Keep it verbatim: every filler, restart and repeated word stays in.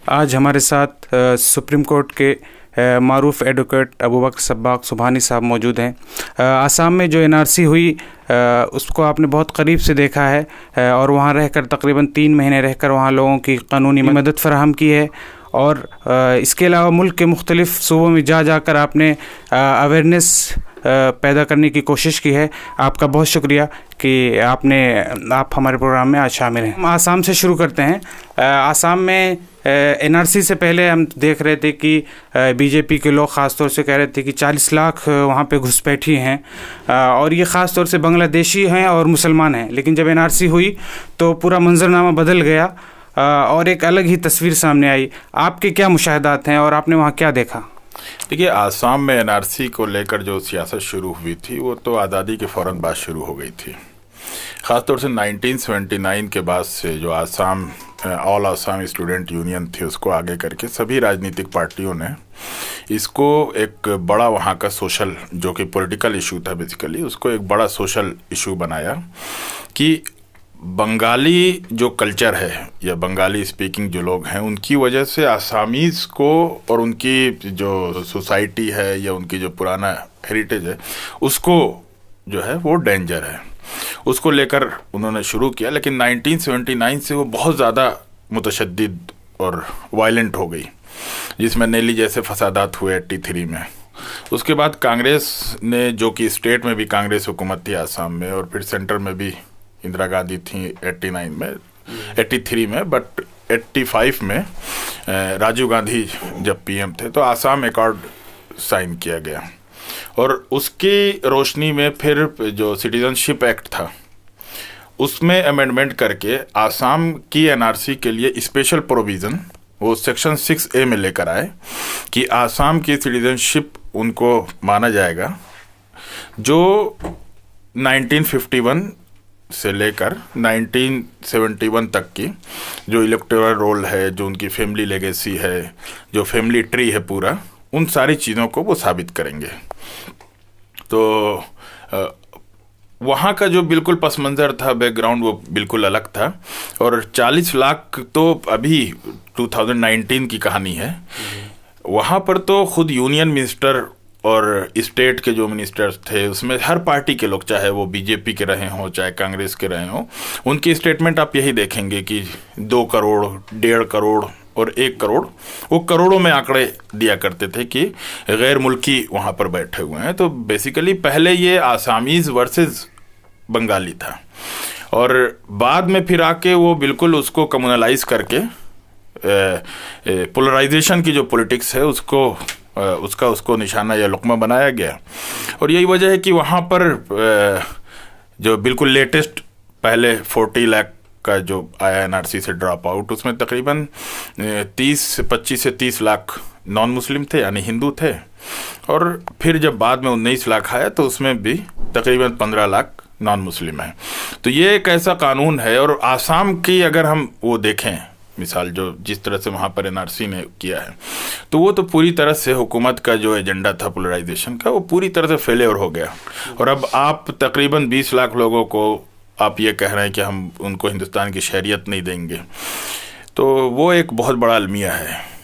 आज हमारे साथ सुप्रीम कोर्ट के मारूफ एडवोकेट अबू बकर सब्बाक सुबहानी साहब मौजूद हैं। आसाम में जो एन आर सी हुई उसको आपने बहुत करीब से देखा है और वहाँ रहकर तकरीबन तीन महीने रहकर वहाँ लोगों की कानूनी मदद फराहम की है और इसके अलावा मुल्क के मुख्तलिफ़ सूबों में जा जाकर आपने अवेयरनेस पैदा करने की कोशिश की है। आपका बहुत शुक्रिया कि आपने आप हमारे प्रोग्राम में आज शामिल हैं। हम आसाम से शुरू करते हैं। आसाम में एन आर सी से पहले हम देख रहे थे कि बी जे पी के लोग ख़ास तौर से कह रहे थे कि चालीस लाख वहाँ पे घुसपैठी हैं और ये ख़ास तौर से बांग्लादेशी हैं और मुसलमान हैं। लेकिन जब एन आर सी हुई तो पूरा मंजरनामा बदल गया और एक अलग ही तस्वीर सामने आई। आपके क्या मुशाहदात हैं और आपने वहाँ क्या देखा? देखिए, आसाम में एन आर सी को लेकर जो सियासत शुरू हुई थी वो तो आज़ादी के फ़ौरन बाद शुरू हो गई थी। ख़ासतौर से नाइनटीन सेवेंटी नाइन के बाद से जो Assam all Assam student union थी उसको आगे करके सभी राजनीतिक पार्टियों ने इसको एक बड़ा वहाँ का सोशल, जो कि पॉलिटिकल इशू था बेसिकली, उसको एक बड़ा सोशल इशू बनाया कि बंगाली जो कल्चर है या बंगाली स्पीकिंग जो लोग हैं उनकी वजह से आसामीज़ को और उनकी जो सोसाइटी है या उनकी जो पुराना हेरिटेज है उसको जो है वो डेंजर है। उसको लेकर उन्होंने शुरू किया, लेकिन नाइनटीन सेवेंटी नाइन से वो बहुत ज़्यादा मुतशद्दिद और वायलेंट हो गई, जिसमें नेली जैसे फसादात हुए एट्टी थ्री में। उसके बाद कांग्रेस ने, जो कि स्टेट में भी कांग्रेस हुकूमत थी आसाम में और फिर सेंटर में भी इंदिरा गांधी थी एट्टी नाइन में, एट्टी थ्री में, बट एट्टी फाइव में राजीव गांधी जब पी एम थे तो आसाम अकॉर्ड साइन किया गया और उसकी रोशनी में फिर जो सिटीजनशिप एक्ट था उसमें अमेंडमेंट करके आसाम की एन आर सी के लिए स्पेशल प्रोविज़न वो सेक्शन सिक्स ए में लेकर आए कि आसाम की सिटीजनशिप उनको माना जाएगा जो नाइनटीन फिफ्टी वन से लेकर नाइनटीन सेवेंटी वन तक की जो इलेक्टोरल रोल है, जो उनकी फैमिली लेगेसी है, जो फैमिली ट्री है पूरा, उन सारी चीज़ों को वो साबित करेंगे। तो वहाँ का जो बिल्कुल पस मंज़र था, बैकग्राउंड, वो बिल्कुल अलग था। और चालीस लाख तो अभी टू थाउजेंड नाइनटीन की कहानी है। वहाँ पर तो खुद यूनियन मिनिस्टर और स्टेट के जो मिनिस्टर्स थे उसमें हर पार्टी के लोग, चाहे वो बी जे पी के रहे हों चाहे कांग्रेस के रहे हों, उनकी स्टेटमेंट आप यही देखेंगे कि दो करोड़, डेढ़ करोड़ और एक करोड़, वो करोड़ों में आंकड़े दिया करते थे कि गैर मुल्की वहाँ पर बैठे हुए हैं। तो बेसिकली पहले ये आसामीज़ वर्सेस बंगाली था और बाद में फिर आके वो बिल्कुल उसको कम्युनलाइज करके पोलराइजेशन की जो पॉलिटिक्स है उसको उसका उसको निशाना या लुकमा बनाया गया। और यही वजह है कि वहाँ पर जो बिल्कुल लेटेस्ट पहले चालीस लाख का जो आया एन आर सी से ड्रॉप आउट, उसमें तकरीबन तीस पच्चीस से तीस लाख नॉन मुस्लिम थे यानी हिंदू थे और फिर जब बाद में उन्नीस लाख आया तो उसमें भी तकरीबन पंद्रह लाख नॉन मुस्लिम हैं। तो ये एक ऐसा कानून है। और आसाम की अगर हम वो देखें मिसाल, जो जिस तरह से वहाँ पर एन आर सी ने किया है, तो वो तो पूरी तरह से हुकूमत का जो एजेंडा था पोलराइजेशन का वो पूरी तरह से फेलियर हो गया। और अब आप तकरीबन बीस लाख लोगों को आप ये कह रहे हैं कि हम उनको हिंदुस्तान की शहरियत नहीं देंगे, तो वो एक बहुत बड़ा अलमिया है।